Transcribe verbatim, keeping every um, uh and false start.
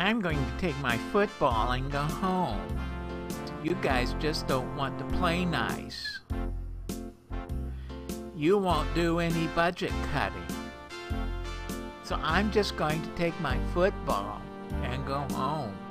I'm going to take my football and go home. You guys just don't want to play nice. You won't do any budget cutting. So I'm just going to take my football and go home.